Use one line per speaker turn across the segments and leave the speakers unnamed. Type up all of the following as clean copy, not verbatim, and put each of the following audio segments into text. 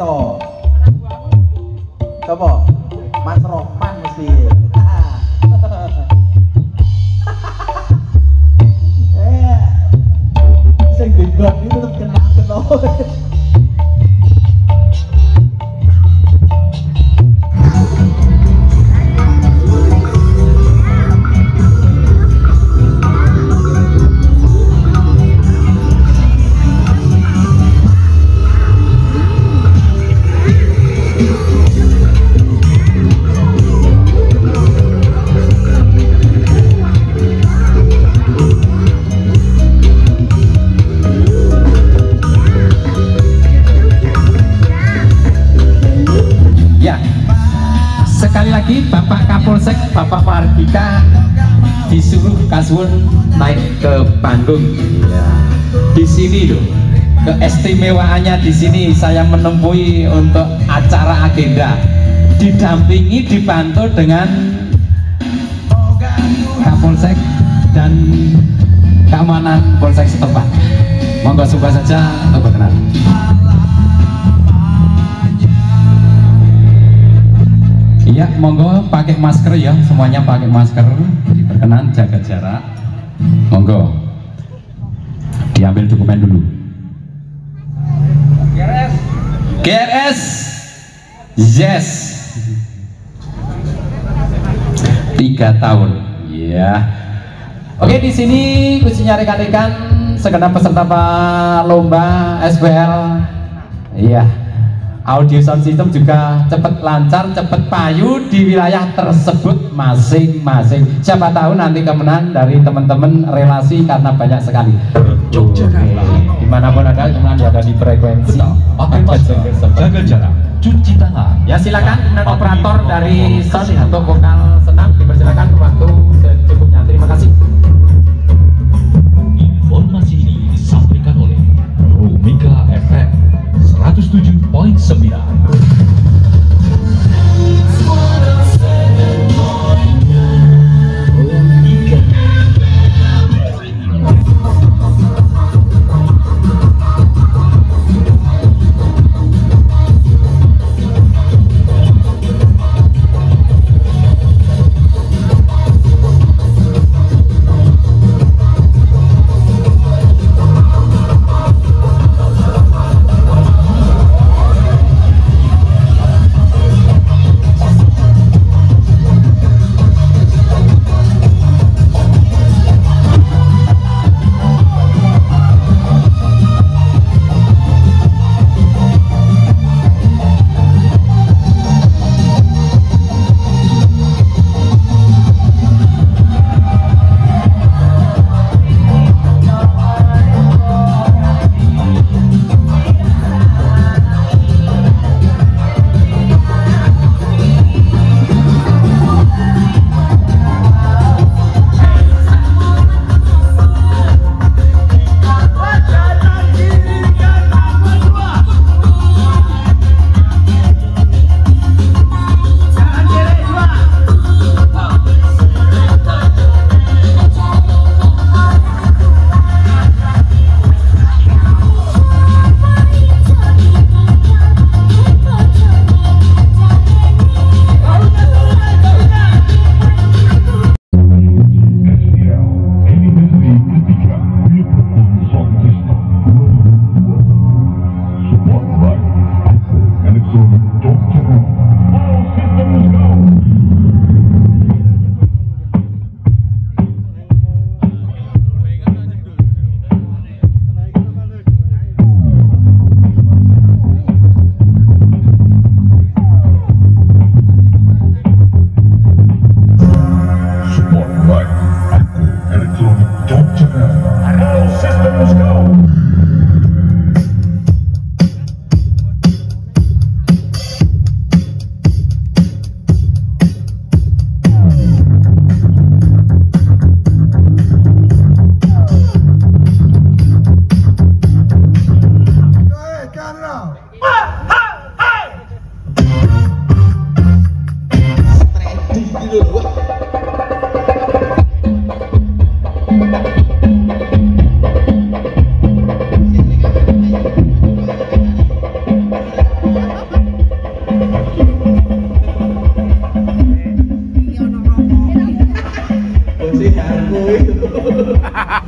to. Coba Mas Rohman mesti. Sing dibak itu tetep kena.
Sekali lagi Bapak Kapolsek, Bapak Fardika disuruh Kasuwun naik ke panggung. Ya. Di sini loh, keistimewaannya di sini saya menemui untuk acara agenda, didampingi dibantu dengan Kapolsek dan keamanan Polsek setempat. Monggo suka saja untuk berkenan. Iya, monggo pakai masker ya, semuanya pakai masker, diperkenan jaga jarak. Monggo diambil dokumen dulu. GRS yes 3 tahun ya. Oke, di sini khususnya rekan-rekan segenap peserta lomba SPL iya, audio sound system juga cepat lancar, cepat payu di wilayah tersebut masing-masing. Siapa tahu nanti kemenangan dari teman-teman relasi karena banyak sekali. Dimanapun ada, kemenangan ada di frekuensi.
Jaga jarak, cuci tangan.
Ya silakan operator dari sound untuk vokal senam dipersilakan waktu secukupnya. Terima kasih.
Informasi ini disampaikan oleh Rumika FM 107.9.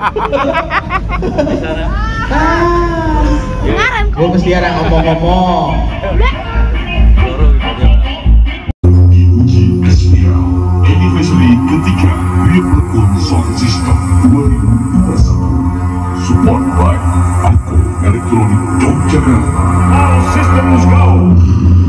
Gue mesti ada ngomong-ngomong.
Diuji Espiral Anniversary ketiga Real Sound System 2021 Support by Aku Electronic Yogyakarta. All systems go!